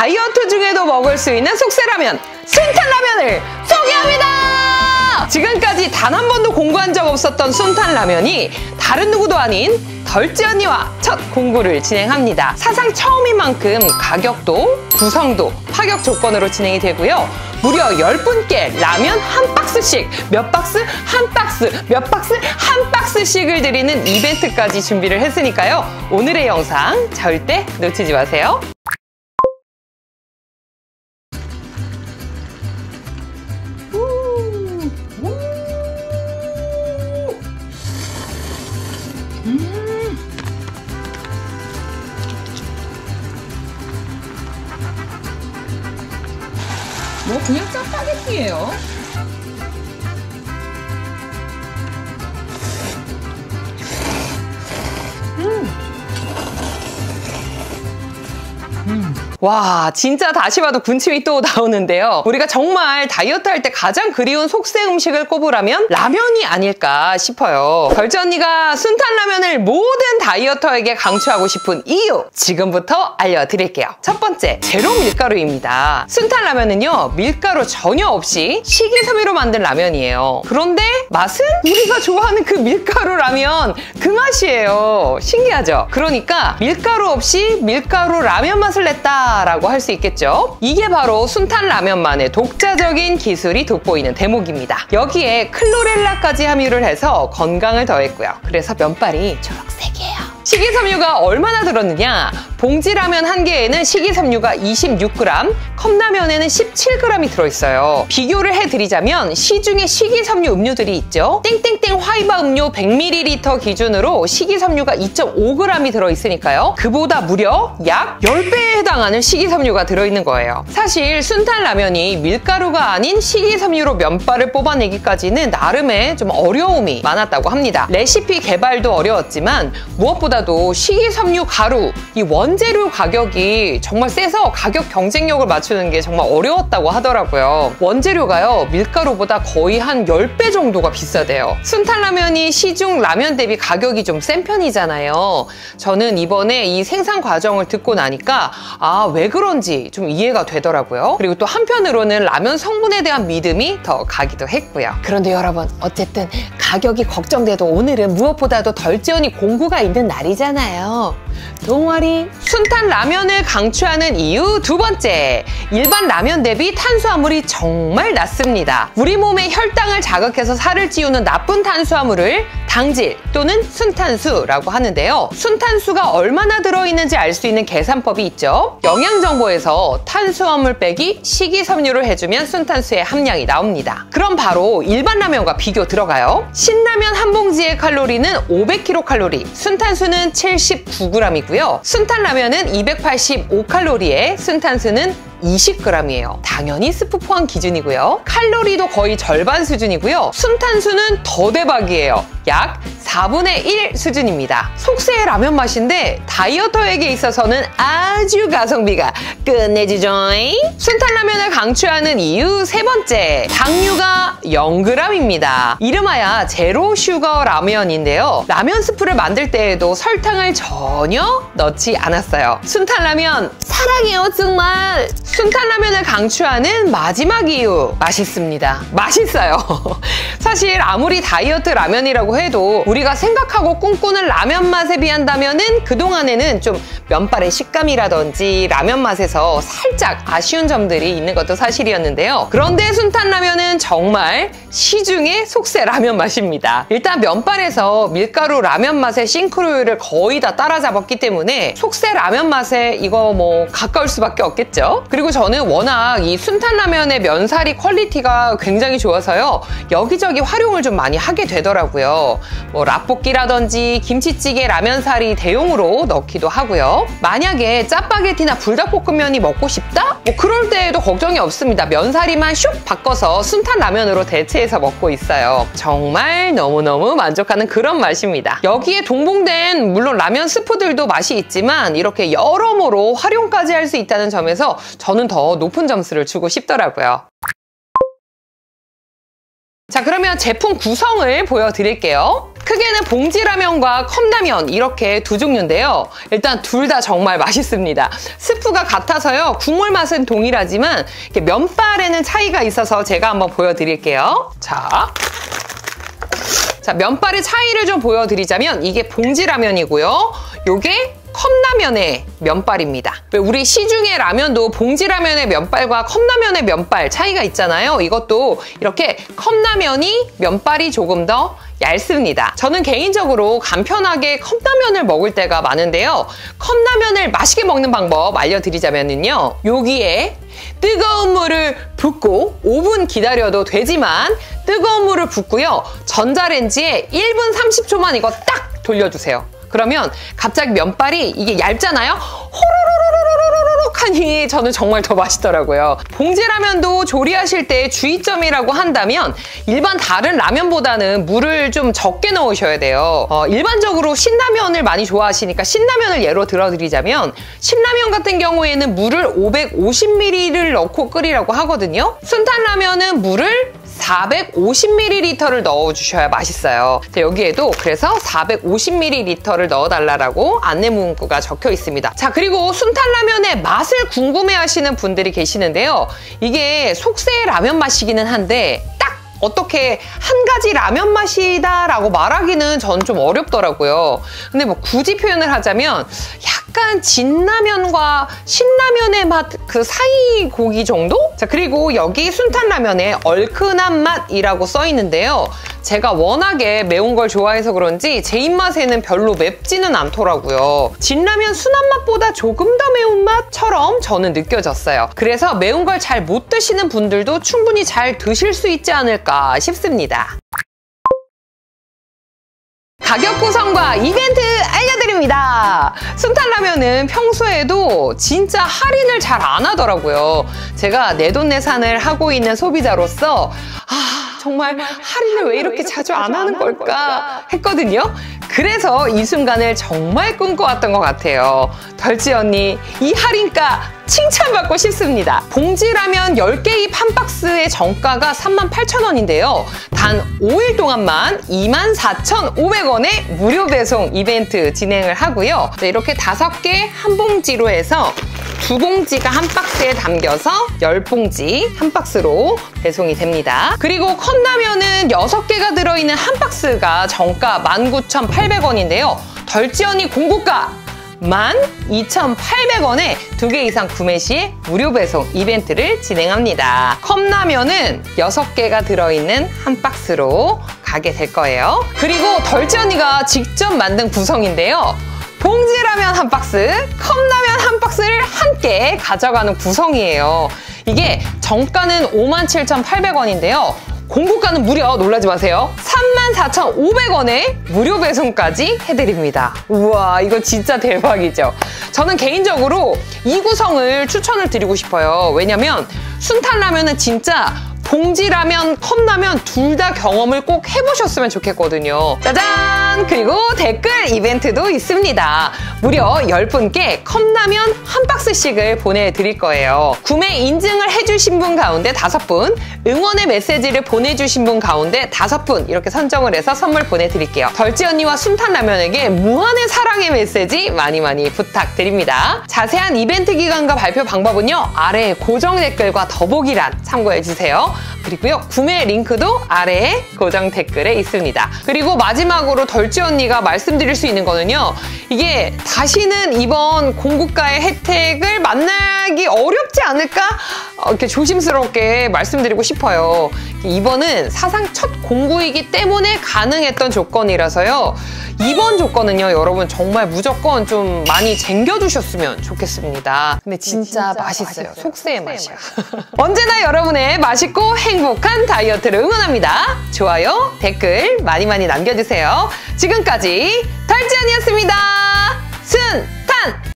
다이어트 중에도 먹을 수 있는 속세라면, 순탄라면을 소개합니다! 지금까지 단 한 번도 공부한 적 없었던 순탄라면이 다른 누구도 아닌 덜지 언니와 첫 공부를 진행합니다. 사상 처음인 만큼 가격도, 구성도 파격 조건으로 진행이 되고요. 무려 10분께 라면 한 박스씩, 몇 박스? 한 박스, 몇 박스? 한 박스씩을 드리는 이벤트까지 준비를 했으니까요. 오늘의 영상 절대 놓치지 마세요. 뭐 그냥 짜파게티예요. 와, 진짜 다시 봐도 군침이 또 나오는데요. 우리가 정말 다이어트 할 때 가장 그리운 속세 음식을 꼽으라면 라면이 아닐까 싶어요. 덜지 언니가 순탄라면을 모든 다이어터에게 강추하고 싶은 이유 지금부터 알려드릴게요. 첫 번째, 제로 밀가루입니다. 순탄라면은요, 밀가루 전혀 없이 식이섬유로 만든 라면이에요. 그런데 맛은 우리가 좋아하는 그 밀가루 라면 그 맛이에요. 신기하죠? 그러니까 밀가루 없이 밀가루 라면 맛을 냈다 라고 할 수 있겠죠. 이게 바로 순탄라면만의 독자적인 기술이 돋보이는 대목입니다. 여기에 클로렐라까지 함유를 해서 건강을 더했고요. 그래서 면발이 초록색이에요. 식이섬유가 얼마나 들었느냐? 봉지라면 한 개에는 식이섬유가 26g, 컵라면에는 17g이 들어있어요. 비교를 해드리자면 시중에 식이섬유 음료들이 있죠. 땡땡땡 화이바 음료 100ml 기준으로 식이섬유가 2.5g이 들어있으니까요. 그보다 무려 약 10배에 해당하는 식이섬유가 들어있는 거예요. 사실 순탄라면이 밀가루가 아닌 식이섬유로 면발을 뽑아내기까지는 나름의 좀 어려움이 많았다고 합니다. 레시피 개발도 어려웠지만 무엇보다도 식이섬유 가루, 이 원재료 가격이 정말 세서 가격 경쟁력을 맞추는 게 정말 어려웠다고 하더라고요. 원재료가요, 밀가루보다 거의 한 10배 정도가 비싸대요. 순탄라면이 시중 라면 대비 가격이 좀 센 편이잖아요. 저는 이번에 이 생산 과정을 듣고 나니까 왜 그런지 좀 이해가 되더라고요. 그리고 또 한편으로는 라면 성분에 대한 믿음이 더 가기도 했고요. 그런데 여러분, 어쨌든 가격이 걱정돼도 오늘은 무엇보다도 덜지언니 공구가 있는 날이잖아요. 동아리 순탄라면을 강추하는 이유 두 번째, 일반 라면 대비 탄수화물이 정말 낮습니다. 우리 몸의 혈당을 자극해서 살을 찌우는 나쁜 탄수화물을 당질 또는 순탄수라고 하는데요. 순탄수가 얼마나 들어있는지 알 수 있는 계산법이 있죠. 영양정보에서 탄수화물 빼기 식이섬유를 해주면 순탄수의 함량이 나옵니다. 그럼 바로 일반 라면과 비교 들어가요. 신라면 한 봉지의 칼로리는 500kcal, 순탄수는 79g이고요. 순탄라면은 285칼로리에 순탄수는 20g이에요. 당연히 스프 포함 기준이고요. 칼로리도 거의 절반 수준이고요. 순탄수는 더 대박이에요. 약 4분의 1 수준입니다. 속세의 라면 맛인데 다이어터에게 있어서는 아주 가성비가 끝내주죠잉. 순탄라면을 강추하는 이유 세 번째, 당류가 0g입니다. 이름하여 제로 슈거 라면인데요. 라면 스프를 만들 때에도 설탕을 전혀 넣지 않았어요. 순탄라면 사랑해요 정말. 순탄라면을 강추하는 마지막 이유, 맛있습니다. 맛있어요. 사실 아무리 다이어트 라면이라고 해도 우리가 생각하고 꿈꾸는 라면 맛에 비한다면은 그동안에는 좀 면발의 식감이라든지 라면 맛에서 살짝 아쉬운 점들이 있는 것도 사실이었는데요. 그런데 순탄라면은 정말 시중의 속세 라면 맛입니다. 일단 면발에서 밀가루 라면 맛의 싱크로율을 거의 다 따라잡았기 때문에 속세 라면 맛에 이거 뭐 가까울 수밖에 없겠죠. 그리고 저는 워낙 이 순탄라면의 면사리 퀄리티가 굉장히 좋아서요. 여기저기 활용을 좀 많이 하게 되더라고요. 뭐 라볶이라든지 김치찌개 라면사리 대용으로 넣기도 하고요. 만약에 짜파게티나 불닭볶음면이 먹고 싶다? 뭐 그럴 때에도 걱정이 없습니다. 면사리만 슉 바꿔서 순탄라면으로 대체해서 먹고 있어요. 정말 너무너무 만족하는 그런 맛입니다. 여기에 동봉된 물론 라면 스프들도 맛이 있지만 이렇게 여러모로 활용까지 할 수 있다는 점에서 저는 더 높은 점수를 주고 싶더라고요. 자, 그러면 제품 구성을 보여드릴게요. 크게는 봉지라면과 컵라면 이렇게 두 종류인데요. 일단 둘 다 정말 맛있습니다. 스프가 같아서요. 국물 맛은 동일하지만 면발에는 차이가 있어서 제가 한번 보여드릴게요. 자, 면발의 차이를 좀 보여드리자면 이게 봉지라면이고요. 요게 컵라면의 면발입니다. 우리 시중의 라면도 봉지라면의 면발과 컵라면의 면발 차이가 있잖아요. 이것도 이렇게 컵라면이 면발이 조금 더 얇습니다. 저는 개인적으로 간편하게 컵라면을 먹을 때가 많은데요. 컵라면을 맛있게 먹는 방법 알려드리자면요. 여기에 뜨거운 물을 붓고 5분 기다려도 되지만 뜨거운 물을 붓고요. 전자레인지에 1분 30초만 이거 딱 돌려주세요. 그러면 갑자기 면발이 이게 얇잖아요? 호로로로로로로록 하니 저는 정말 더 맛있더라고요. 봉지라면도 조리하실 때 주의점이라고 한다면 일반 다른 라면보다는 물을 좀 적게 넣으셔야 돼요. 일반적으로 신라면을 많이 좋아하시니까 신라면을 예로 들어드리자면 신라면 같은 경우에는 물을 550ml를 넣고 끓이라고 하거든요. 순탄라면은 물을 450ml를 넣어주셔야 맛있어요. 여기에도 그래서 450ml를 넣어달라고 안내 문구가 적혀 있습니다. 자, 그리고 순탄라면의 맛을 궁금해하시는 분들이 계시는데요. 이게 속세의 라면 맛이기는 한데 딱 어떻게 한 가지 라면 맛이다라고 말하기는 전 좀 어렵더라고요. 근데 뭐 굳이 표현을 하자면 약간 진라면과 신라면의 맛 그 사이 고기 정도? 자, 그리고 여기 순탄라면에 얼큰한 맛이라고 써 있는데요. 제가 워낙에 매운 걸 좋아해서 그런지 제 입맛에는 별로 맵지는 않더라고요. 진라면 순한 맛보다 조금 더 매운 맛처럼 저는 느껴졌어요. 그래서 매운 걸 잘 못 드시는 분들도 충분히 잘 드실 수 있지 않을까 싶습니다. 가격 구성과 이벤트 알려드립니다. 순탄라면은 평소에도 진짜 할인을 잘 안 하더라고요. 제가 내돈내산을 하고 있는 소비자로서 정말 할인을 왜 이렇게 자주 안 하는 걸까 했거든요. 그래서 이 순간을 정말 꿈꿔왔던 것 같아요. 덜지 언니, 이 할인가 칭찬받고 싶습니다. 봉지라면 10개입 한 박스의 정가가 38,000원인데요. 단 5일 동안만 24,500원에 무료 배송 이벤트 진행을 하고요. 이렇게 5개 한 봉지로 해서 2봉지가 한 박스에 담겨서 10봉지 한 박스로 배송이 됩니다. 그리고 컵라면은 6개가 들어있는 한 박스가 정가 19,800원인데요. 덜지 언니 공고가 12,800원에 2개 이상 구매 시에 무료 배송 이벤트를 진행합니다. 컵라면은 6개가 들어있는 한 박스로 가게 될 거예요. 그리고 덜지 언니가 직접 만든 구성인데요. 봉지라면 한 박스, 컵라면 한 박스를 함께 가져가는 구성이에요. 이게 정가는 57,800원인데요. 공고가는 무려, 놀라지 마세요, 34,500원에 무료 배송까지 해드립니다. 우와, 이거 진짜 대박이죠? 저는 개인적으로 이 구성을 추천을 드리고 싶어요. 왜냐면 순탄라면은 진짜 봉지라면, 컵라면 둘 다 경험을 꼭 해보셨으면 좋겠거든요. 짜잔! 그리고 댓글 이벤트도 있습니다. 무려 10분께 컵라면 한 박스씩을 보내드릴 거예요. 구매 인증을 해주신 분 가운데 5분, 응원의 메시지를 보내주신 분 가운데 5분 이렇게 선정을 해서 선물 보내드릴게요. 덜지 언니와 순탄라면에게 무한의 사랑의 메시지 많이 부탁드립니다. 자세한 이벤트 기간과 발표 방법은요, 아래 고정 댓글과 더보기란 참고해주세요. 그리고요, 구매 링크도 아래에 고정 댓글에 있습니다. 그리고 마지막으로 덜지 언니가 말씀드릴 수 있는 거는요, 이게 다시는 이번 공고가의 혜택을 만나기 어렵지 않을까? 이렇게 조심스럽게 말씀드리고 싶어요. 이번은 사상 첫 공고이기 때문에 가능했던 조건이라서요. 이번 조건은요, 여러분 정말 무조건 좀 많이 챙겨두셨으면 좋겠습니다. 근데 진짜 맛있어요. 속세의 맛이야. 언제나 여러분의 맛있고 행복한 다이어트를 응원합니다. 좋아요, 댓글 많이 남겨주세요. 지금까지 덜지 언니였습니다. 순탄!